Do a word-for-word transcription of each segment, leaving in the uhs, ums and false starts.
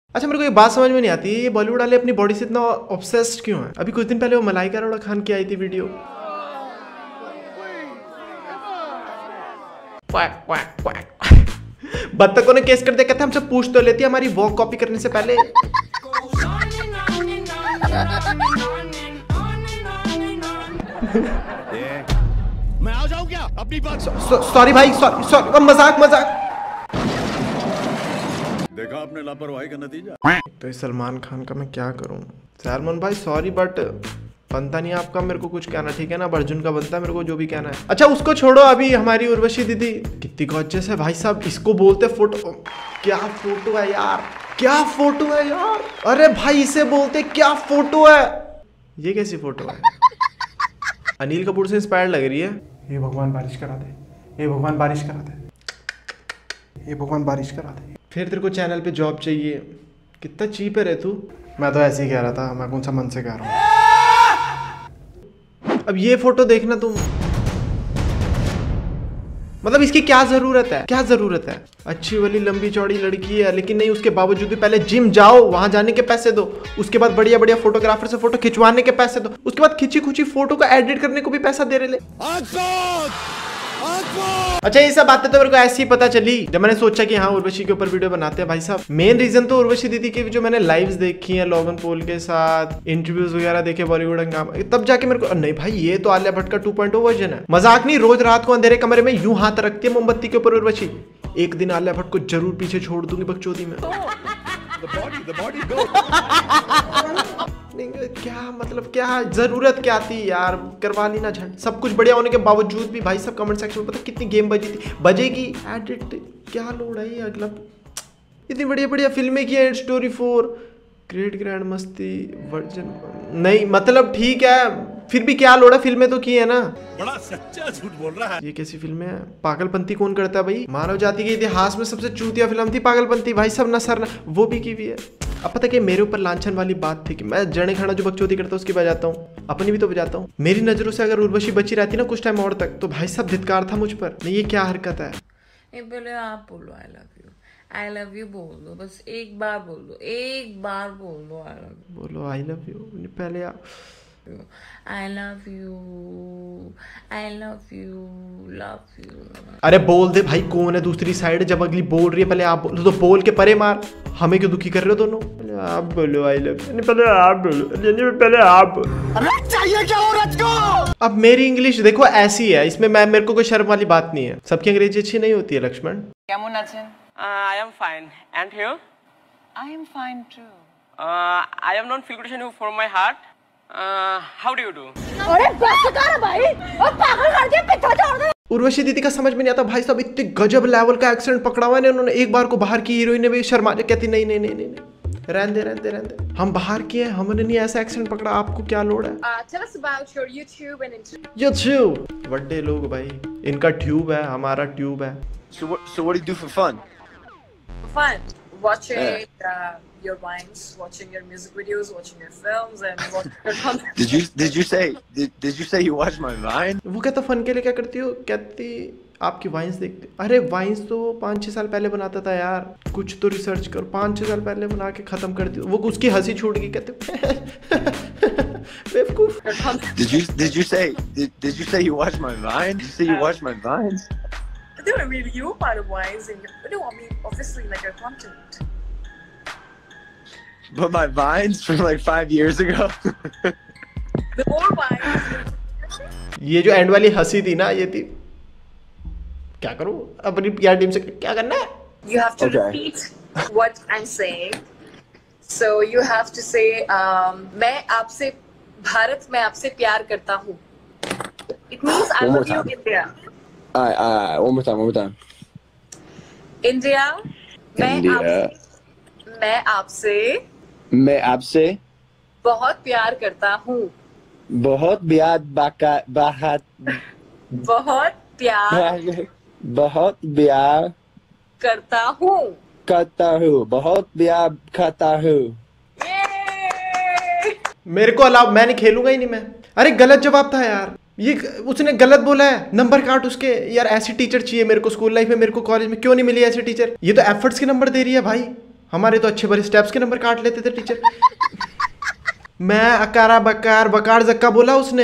अच्छा मेरे को एक बात समझ में नहीं आती, ये बॉलीवुड वाले अपनी बॉडी से इतना ऑब्सेस्ड क्यों है? अभी कुछ दिन पहले वो मलाइका अरोड़ा खान की आई थी वीडियो, बत्तखों ने केस कर दिया, कहते हमसे पूछ तो लेती हमारी वॉक कॉपी करने से पहले। मैं आ जाऊं क्या अपनी बात? सॉरी भाई, सॉरी सॉरी, मजाक मजाक। देखा आपने लापरवाही का नतीजा। तो इस सलमान खान का मैं क्या करूं? सलमान भाई सॉरी बट बनता नहीं आपका मेरे को कुछ कहना, ठीक है ना? अर्जुन का बनता है मेरे को जो भी कहना है। अच्छा उसको छोड़ो, अभी हमारी उर्वशी दीदी कितनी गॉर्जियस है भाई साहब, इसको बोलते फोटो। क्या फोटो है यार, क्या फोटो है यार, अरे भाई इसे बोलते क्या फोटो है, ये कैसी फोटो है? अनिल कपूर से इंस्पायर्ड लग रही है। हे भगवान बारिश करा दे, हे भगवान बारिश करा दे, हे भगवान बारिश करा दे। फिर तेरे को चैनल पे जॉब चाहिए, कितना चीप है रे तू। मैं तो ऐसे ही कह रहा था, मैं कौन सा मन से कह रहा हूँ। अब ये फोटो देखना तुम, मतलब इसकी क्या जरूरत है, क्या जरूरत है? अच्छी वाली लंबी चौड़ी लड़की है, लेकिन नहीं उसके बावजूद भी पहले जिम जाओ, वहां जाने के पैसे दो, उसके बाद बढ़िया बढ़िया फोटोग्राफर से फोटो खिंचवाने के पैसे दो, उसके बाद खिंची खुची फोटो का एडिट करने को भी पैसा दे रहे ले। अच्छा ये सब बातें तो मेरे को ऐसी ही पता चली जब मैंने सोचा कि हाँ उर्वशी के ऊपर वीडियो बनाते हैं। भाई साहब मेन रीजन तो उर्वशी दीदी की जो मैंने लाइव्स देखी हैं लोगन पॉल के साथ, इंटरव्यूज वगैरह देखे बॉलीवुड हंगामा, तब जाके मेरे को नहीं भाई ये तो आलिया भट्ट का टू पॉइंट ओ वर्जन है। मजाक नहीं, रोज रात को अंधेरे कमरे में यूं हाथ रखती है मोमबत्ती के ऊपर उर्वशी। एक दिन आलिया भट्ट को जरूर पीछे छोड़ दूंगी बकचोदी में। The body, the body go. क्या मतलब, क्या जरूरत क्या थी यार, करवा ली ना झंड। सब कुछ बढ़िया होने के बावजूद भी भाई सब कमेंट सेक्शन में पता कितनी गेम बजी थी, बजेगी एडिट, क्या लोड है ये अगला। इतनी बढ़िया बढ़िया फिल्में की है, story four, great grand Masti version, नहीं मतलब ठीक है फिर भी क्या लोड़ा, फिल्में तो की है ना। बड़ा सच्चा झूठ बोल रहा है। ये कैसी फिल्म है? पागलपंती कौन करता है भाई? मानव जाति के इतिहास में सबसे चूतिया फिल्म थी पागलपंती भाई सब, ना सर ना वो भी की हुई है। अब पता कि मेरे ऊपर लांछन वाली बात थी कि मैं जने खाना जो बकचोदी करता हूँ उसकी बजाता हूँ, अपनी भी तो बजाता हूँ। मेरी नजरों से अगर उर्वशी बची रहती ना कुछ टाइम और तक तो भाई सब धिक्कार था मुझ पर। नहीं ये क्या हरकत है? पहले आप बोलो I love you, I love you बोल दो, बस एक बार बोल दो, एक बार बोल दो आई लव यू। बोलो आई लव यू, पहले आप I love you, I love you, love you। अरे बोल दे भाई, कौन है दूसरी साइड? जब अगली बोल रही है पहले आप बोलो, तो बोल के परे मार, हमें क्यों दुखी कर रहे हो दोनों? पहले आप बोलो आई लव यू, पहले आप बोलो, पहले आप बोलो। चाहिए क्या औरत को? अब मेरी इंग्लिश देखो ऐसी है, इसमें मैं मेरे को कोई शर्म वाली बात नहीं है। सबकी अंग्रेजी अच्छी नहीं होती है लक्ष्मण। কেমন আছেন? I am fine. And you? I am fine too। Uh, I am not filtration you for my heart. Uh, how do you do? अरे बस कर भाई, और पागल कर दिया, पिट्ठा छोड़ दे। उर्वशी दीदी का समझ में नहीं आता भाई साहब, इतने गजब लेवल का एक्सीडेंट पकड़ा हुआ है उन्होंने। एक बार को बाहर की हीरोइन ने भी शर्मा कहती नहीं नहीं नहीं नहीं रहने दे रहने दे रहने दे, हम बाहर किए हैं, हमने नहीं ऐसा एक्सीडेंट पकड़ा, आपको क्या लोड है? Uh, tell us about your YouTube and Instagram। YouTube बड़े लोग भाई, इनका ट्यूब है, हमारा ट्यूब है। So what? So what do you do for fun? Fun watching uh, your vines, watching your music videos, watching your films, and watching your content। Did you did you say did, did you say you watched my Vine? वो कहता fun के लिए क्या करती हो? कहती आपकी wines देखते। अरे वाइन्स तो पाँच छः साल पहले बनाता था यार, कुछ तो रिसर्च करो। पाँच छः साल पहले बना के खत्म कर दी। वो उसकी हंसी छूट गई, कहते बेवकूफ। Did you did you say did, did you say you watched my Vine? Did you say you watched my Vines? They were really you part of vines, and but no, I mean obviously like your content। But my Vines from like five years ago. The more vines। ये जो and वाली हंसी थी ना, ये थी क्या करूं अपनी पीआर टीम से, क्या करना है? You have to Okay. repeat what I'm saying। So you have to say um, मैं आपसे भारत में आपसे प्यार करता हूँ। It means I One more love you time. India। Alright, alright, one more time, one more time. India, मैं India. आपसे मैं आपसे मैं आपसे बहुत प्यार करता हूँ। बहुत प्यार बाका बाहत बहुत प्यार बहुत प्यार करता हूँ। करता हूँ, बहुत प्यार करता हूँ। Yay! मेरे को अलाउ, मैं नहीं खेलूंगा ही नहीं मैं। अरे गलत जवाब था यार, ये उसने गलत बोला है, नंबर काट उसके। यार ऐसी टीचर चाहिए मेरे को स्कूल लाइफ में, मेरे को कॉलेज में क्यों नहीं मिली ऐसी टीचर? ये तो एफर्ट्स के नंबर दे रही है भाई। हमारे तो अच्छे बड़े स्टेप्स के नंबर काट लेते थे टीचर। मैं अकारा बकार बकार जक्का बोला उसने।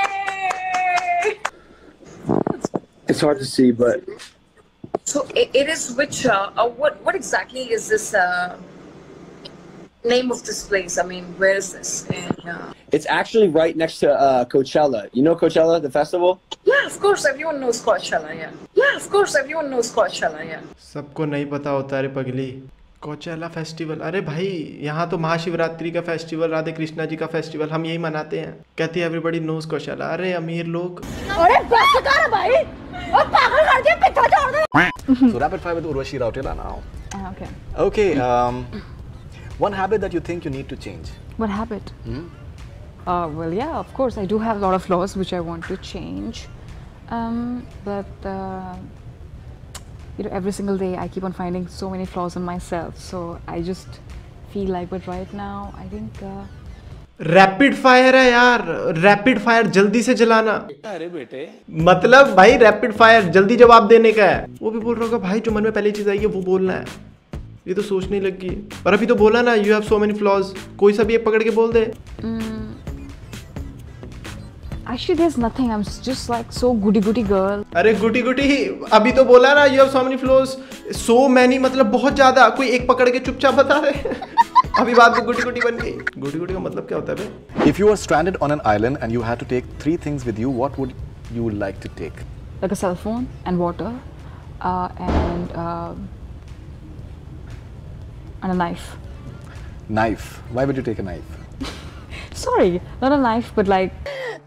It's hard to see, but So it, it is which uh, uh, what what exactly is this uh, name of this place? I mean, where is this? And, uh, it's actually right next to uh, Coachella. You know Coachella, the festival? yeah, of course, everyone knows Coachella. Yeah, yeah, of course, everyone knows Coachella. Yeah. सबको नहीं पता होता अरे पगली। कोचेला festival, अरे भाई यहाँ तो महाशिवरात्रि का फेस्टिवल, राधे कृष्णा जी का फेस्टिवल हम यही मनाते हैं। कहती है एवरीबॉडी नोज कोचेला। अरे अमीर लोग। अरे बस कर भाई, और पागल कर दिया, पिछड़ा छोड़ दे। So rapid fire with Urvashi Rautela now. Uh, okay. Okay. Um, one habit that you think you need to change. What habit? Hmm? Uh, well, yeah, of course, I do have a lot of flaws which I want to change. Um, but uh, you know, every single day I keep on finding so many flaws in myself. So I just feel like, but right now, I think. Uh, rapid fire है यार, rapid fire जल्दी से जलाना। अरे बेटे मतलब भाई rapid fire जल्दी जवाब देने का है। वो भी बोल रहा होगा भाई जो मन में पहली चीज आई है वो बोलना है। ये तो सोचने लगी। और अभी तो बोला ना you have so many flaws, कोई सा भी एक पकड़ के बोल दे। Actually, there's nothing. I'm just like so goody goody girl. अरे गुटी गुटी अभी तो बोला ना you have so many flaws, so many मतलब बहुत ज्यादा, कोई एक पकड़ के चुपचाप बता रहे। अभी बात तो गुटी गुटी बन गई। गुटी गुटी का मतलब क्या होता है बे? If you were stranded on an island and you had to take three things with you, what would you like to take? Like a cell phone and water, uh, and uh, and a knife. Knife. Why would you take a knife? Sorry, not a knife, but like.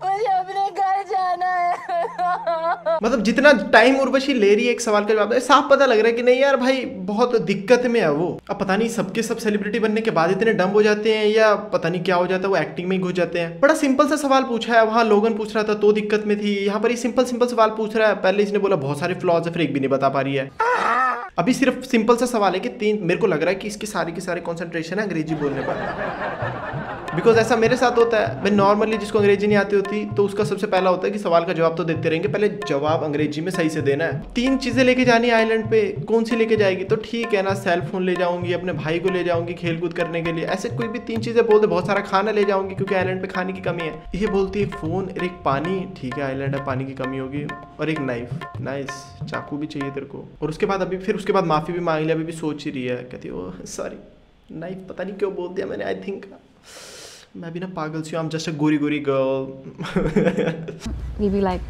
मतलब जितना time Urvashi ले रही है एक सवाल का जवाब, साफ पता लग रहा है कि नहीं यार भाई बहुत दिक्कत में है वो। अब पता नहीं सबके सब सेलिब्रिटी बनने के बाद इतने डम हो जाते हैं या पता नहीं क्या हो जाता है, वो एक्टिंग में ही घुस जाते हैं। बड़ा सिंपल सा सवाल पूछा है, वहाँ लोगन पूछ रहा था तो दिक्कत में थी, यहाँ पर ये सिंपल सिंपल सवाल पूछ रहा है। पहले इसने बोला बहुत सारे फ्लॉज है, फिर एक भी नहीं बता पा रही है। अभी सिर्फ सिंपल सा सवाल है कि तीन, मेरे को लग रहा है कि इसकी सारी की सारी कॉन्सेंट्रेशन है अंग्रेजी बोलने पर। बिकॉज ऐसा मेरे साथ होता है, मैं नॉर्मली जिसको अंग्रेजी नहीं आती होती तो उसका सबसे पहला होता है कि सवाल का जवाब तो देते रहेंगे, पहले जवाब अंग्रेजी में सही से देना है। तीन चीजें लेके जानी है आइलैंड पे, कौन सी लेके जाएगी? तो ठीक है ना, सेल फोन ले जाऊंगी, अपने भाई को ले जाऊंगी खेल कूद करने के लिए, ऐसे कोई भी तीन चीजें बोल दे। बहुत सारा खाना ले जाऊंगी क्योंकि आइलैंड पे खाने की कमी है। ये बोलती है फोन और एक पानी, ठीक है आइलैंड है पानी की कमी होगी, और एक नाइफ। नाइस, चाकू भी चाहिए तेरे को। और उसके बाद अभी फिर उसके बाद माफी भी मांग लिया, अभी भी सोच ही रही है, कहती है ओह सॉरी नाइफ, पता नहीं क्यों बोल दिया मैंने। आई थिंक मैं भी ना पागल सी हूँ, आई एम जस्ट अ गोरी गोरी girl. Maybe like,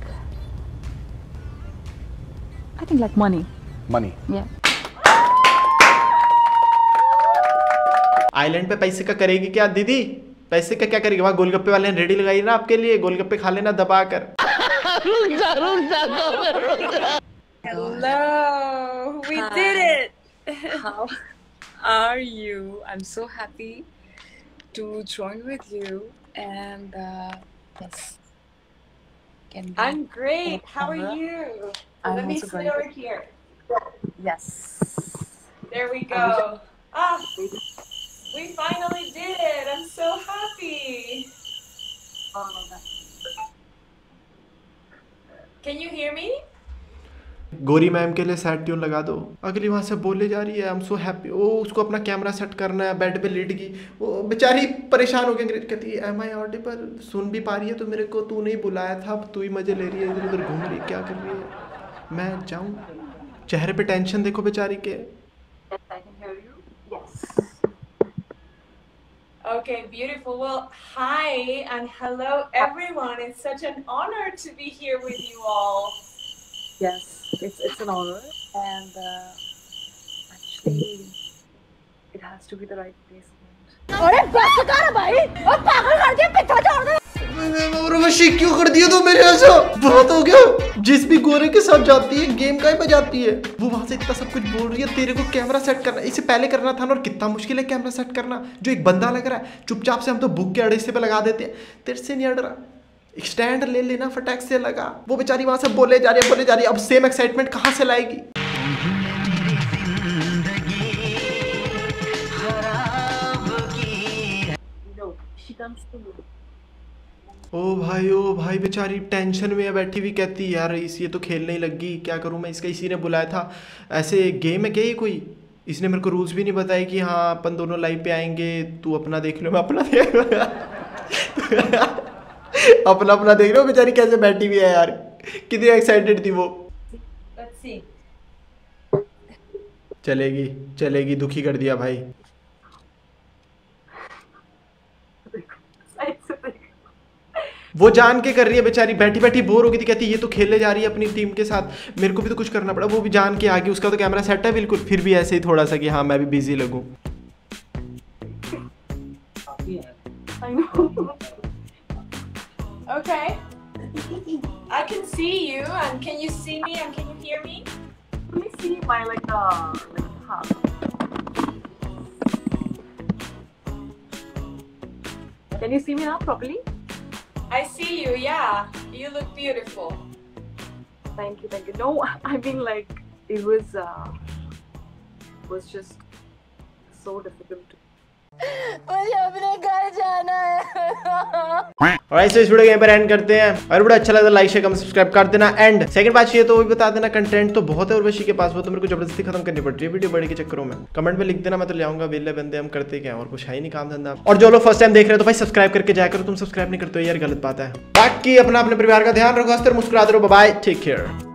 I think like money. Money. Yeah. Island पे पैसे का करेगी क्या दीदी? पैसे का क्या करेगी? वहाँ गोलगप्पे वाले ने रेडी लगाई ना आपके लिए, गोलगप्पे खा लेना दबा कर। Hello, we Hi. did it. How are you? I'm so happy to join with you, and uh, yes, can we- I'm great. How are Camera? you? I'm Let me also sit very over good. here. Yes. There we go. Ah, we finally did it. I'm so happy. Can you hear me? गोरी ma'am के लिए sad tune लगा दो। अगली वहां से बोले जा रही है आई एम सो हैप्पी। ओ उसको अपना कैमरा सेट करना है, बेड पे लेट गई वो बेचारी, परेशान हो गई। अंग्रेज कहती है एम आई ऑडिबल, सुन भी पा रही है तो मेरे को तू नहीं बुलाया था, अब तू ही मजे ले रही है, इधर उधर घूम रही है, क्या कर रही है? मैं जाऊँ? चेहरे पे टेंशन देखो बेचारी के। Yes, I can hear you. Yes. Okay, beautiful. Well, hi and hello everyone. It's such an honor to be here with you all. Yes, it's it's an honor, and uh, actually, it has to be the right place. अरे बस कर भाई, और पागल कर दिया, पिछड़ा छोड़ दे। उर्वशी क्यों कर दिया तू मेरे ऐसा? बहुत हो गया। जिस भी गोरे के साथ जाती है गेम का ही बजाती है। वो वहां से इतना सब कुछ बोल रही है, तेरे को कैमरा सेट करना इससे पहले करना था ना, और कितना मुश्किल है कैमरा सेट करना। जो एक बंदा लग रहा है चुपचाप से हम तो बुक के अड़े पे लगा देते हैं, तेरे से नहीं अड़ रहा। स्टैंड ले लेना, फटाक से लगा। वो बेचारी वहां से बोले जा रही है बोले जा रही है, अब सेम एक्साइटमेंट कहाँ से लाएगी? ओ भाई ओ भाई बेचारी टेंशन में है बैठी हुई, कहती यार इस ये तो खेलने ही लग गई, क्या करूं मैं इसका, इसी ने बुलाया था। ऐसे गेम है क्या ये कोई? इसने मेरे को रूल्स भी नहीं बताए कि हाँ अपन दोनों लाइव पे आएंगे, तू अपना देख लो मैं अपना देख अपना अपना देख लो। बेचारी कैसे बैठी हुई है यार, कितनी एक्साइटेड थी वो। चलेगी चलेगी, दुखी कर दिया भाई। वो जान के कर रही है बेचारी, बैठी बैठी बोर हो गई थी, कहती ये तो खेलने जा रही है अपनी टीम के साथ, मेरे को भी तो कुछ करना पड़ा। वो भी जान के आगे, उसका तो कैमरा सेट है बिल्कुल, फिर भी ऐसे ही थोड़ा सा कि हाँ मैं भी बिजी लगूं। Okay. I can see you, and can you see me, and can you hear me? Let me see my like uh like hub. Can you see me now properly? I see you. Yeah, you look beautiful. Thank you, thank you. No, I mean like it was uh was just so difficult to. मुझे अपने घर जाना है। और ऐसे इस video के यहाँ पर एंड करते हैं। और वीडियो अच्छा लगा लाइक शेयर कमेंट सब्सक्राइब कर देना। एंड सेकंड बात चाहिए तो वो भी बता देना, कंटेंट तो बहुत है उर्वशी के पास, वो तो मेरे को जबरदस्ती खत्म करनी पड़ रही है वीडियो बड़े के चक्करों में। कमेंट में लिख देना, मैं तो ले आऊंगा। वेले बंदे हम करते क्या, और कुछ है ही नहीं काम धंधा। और जो लोग फर्स्ट टाइम देख रहे हो तो भाई सब्सक्राइब करके जाया करो, तुम सब्सक्राइब नहीं करते हो यार, गलत बात है। बाकी अपना अपने परिवार का ध्यान रखो, हंसते मुस्कुराते रहो, बाय, टेक केयर।